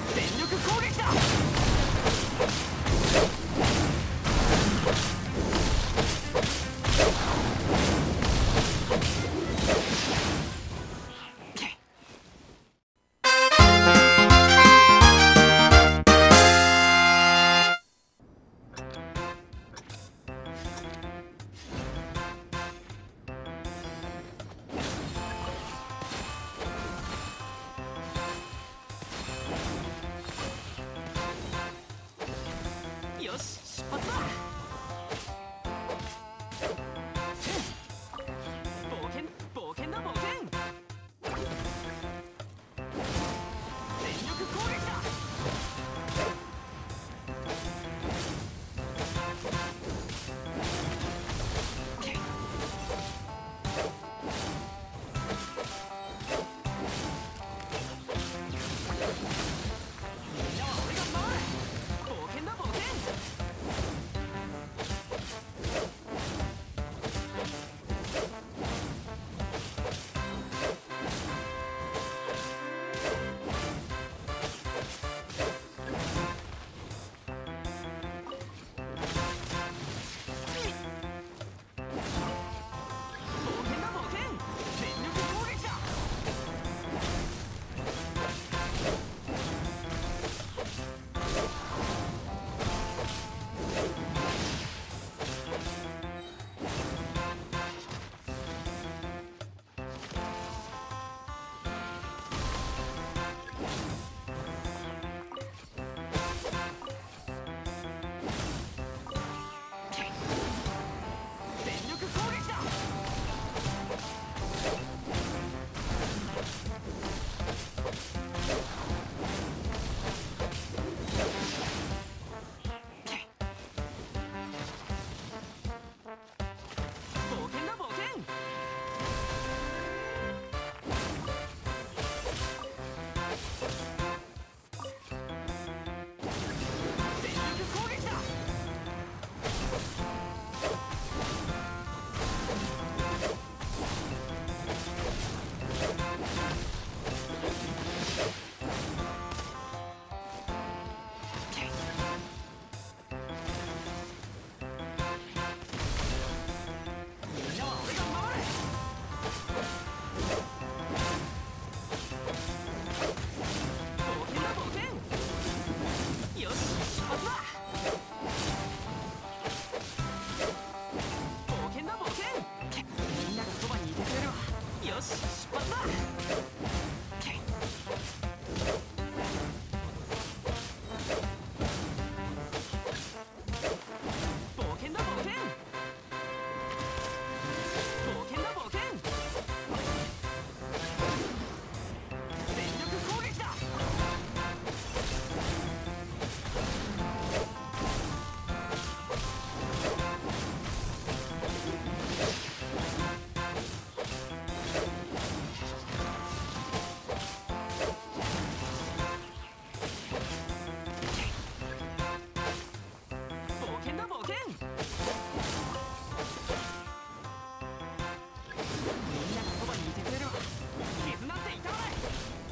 全力攻撃だ。よし、出発だ。冒険冒険だ冒険。全力攻撃だ。みんなは俺が守れ。冒険だ冒険。冒険だ冒険。全力攻撃だ。全力攻撃だ。冒険だ冒険。全力攻撃だ。みんなは俺が守れ。冒険だ冒険。よし、出発だ。冒険だ冒険。みんながそばにいてくれるわ。よし、出発だ。冒険だ冒険。冒険だ冒険。全力攻撃だ。冒険だ冒険。みんながそばにいてくれるわ。傷なんて痛まない。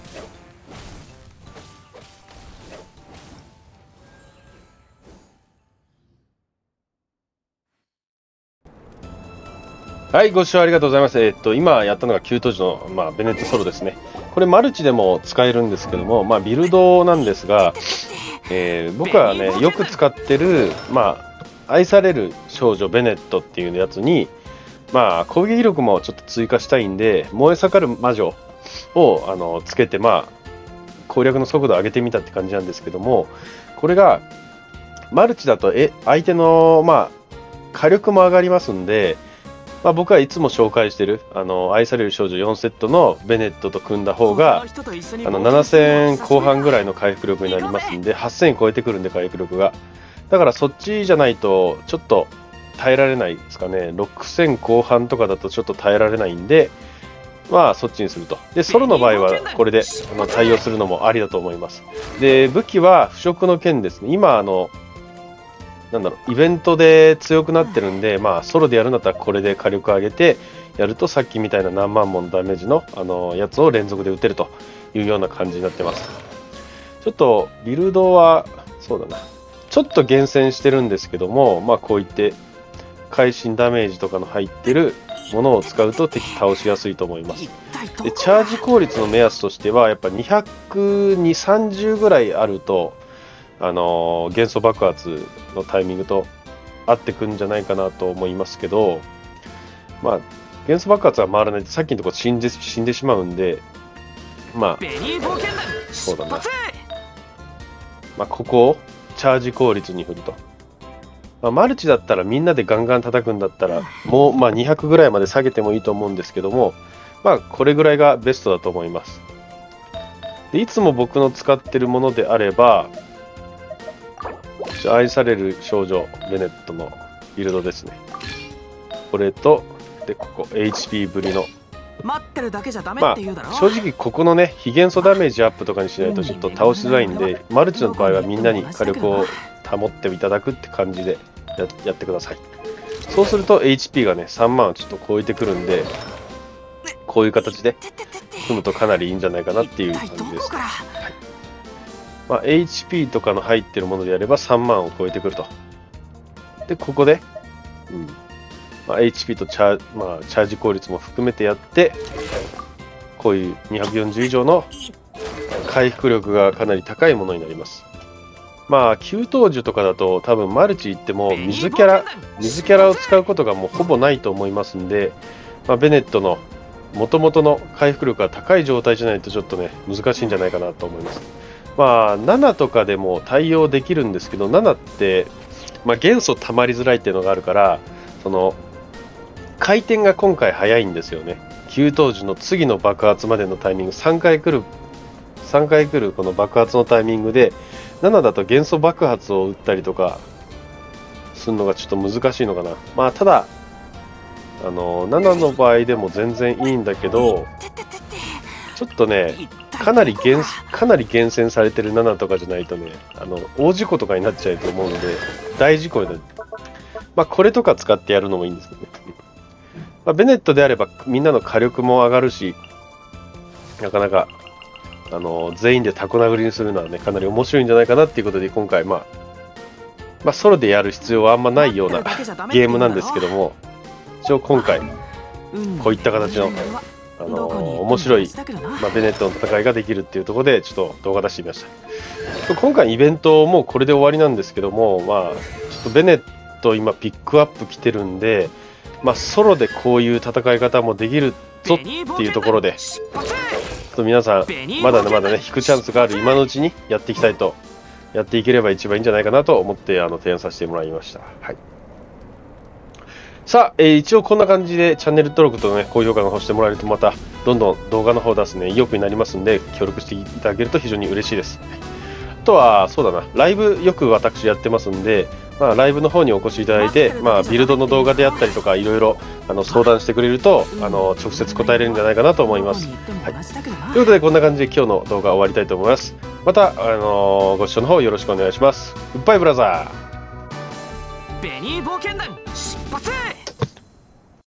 はい、ご視聴ありがとうございます。今やったのが9当時の、ベネットソロですね。これマルチでも使えるんですけども、ビルドなんですが、僕はね、よく使ってる、愛される少女ベネットっていうやつに、攻撃力もちょっと追加したいんで、燃え盛る魔女をつけて、攻略の速度を上げてみたって感じなんですけども、これがマルチだと相手の、火力も上がりますんで、僕はいつも紹介してる愛される少女4セットのベネットと組んだ方が7000後半ぐらいの回復力になりますんで、8000超えてくるんで回復力が。だからそっちじゃないとちょっと耐えられないですかね。6000後半とかだとちょっと耐えられないんで、そっちにすると。でソロの場合はこれで対応するのもありだと思います。で武器は腐食の剣ですね。今イベントで強くなってるんで、ソロでやるんだったらこれで火力上げてやると、さっきみたいな何万ものダメージの、やつを連続で打てるというような感じになってます。ちちょっとビルドはそうだな、ちょっと厳選してるんですけども、まあこういって会心ダメージとかの入ってるものを使うと敵倒しやすいと思います。でチャージ効率の目安としてはやっぱ230ぐらいあると元素爆発のタイミングと合ってくんじゃないかなと思いますけど、まあ元素爆発は回らないとさっきのところ死んでしまうんで、まあそうだな、まあここをチャージ効率に振ると。まあ、マルチだったらみんなでガンガン叩くんだったらもうまあ200ぐらいまで下げてもいいと思うんですけども、まあこれぐらいがベストだと思います。でいつも僕の使ってるものであれば、愛される少女ベネットのビルドですね。これとでここ HP ぶりの、まあ正直ここのね非元素ダメージアップとかにしないとちょっと倒しづらいんで、マルチの場合はみんなに火力を保っていただくって感じでやってください。そうすると HP がね3万をちょっと超えてくるんで、こういう形で組むとかなりいいんじゃないかなっていう感じです。はい、まあ、HP とかの入ってるものであれば3万を超えてくると。でここで、まあ、HP とチャージ効率も含めてやって、こういう240以上の回復力がかなり高いものになります。まあ給湯樹とかだと多分マルチ行っても水キャラを使うことがもうほぼないと思いますんで、まあ、ベネットの元々の回復力が高い状態じゃないとちょっとね難しいんじゃないかなと思います。まあ7とかでも対応できるんですけど、7って、まあ、元素溜まりづらいっていうのがあるから、その回転が今回早いんですよね。給湯樹の次の爆発までのタイミング3回来るこの爆発のタイミングで、7だと元素爆発を打ったりとかするのがちょっと難しいのかな。まあただ7の場合でも全然いいんだけど、ちょっとねかなり厳選されてる7とかじゃないとね大事故とかになっちゃうと思うので、大事故で、まあこれとか使ってやるのもいいんですけどね。まあ、ベネットであればみんなの火力も上がるし、なかなか全員でタコ殴りにするのはねかなり面白いんじゃないかなっていうことで、今回まあソロでやる必要はあんまないようなゲームなんですけども、一応今回こういった形の面白い、まあ、ベネットの戦いができるっていうところでちょっと動画出してみました。今回イベントもうこれで終わりなんですけども、まあちょっとベネット今ピックアップ来てるんで、まあソロでこういう戦い方もできるぞっていうところで、皆さんまだね引くチャンスがある今のうちにやっていければ一番いいんじゃないかなと思って提案させてもらいました。はい、さあ、一応こんな感じでチャンネル登録とね高評価の方してもらえると、またどんどん動画の方出すね意欲になりますんで、協力していただけると非常に嬉しいです。あとはそうだな、ライブよく私やってますんで、まあ、ライブの方にお越しいただいて、まあ、ビルドの動画であったりとかいろいろ相談してくれると直接答えれるんじゃないかなと思います。はい、ということでこんな感じで今日の動画終わりたいと思います。またご視聴の方よろしくお願いします。グッバイブラザー。 ベニー冒険団出発！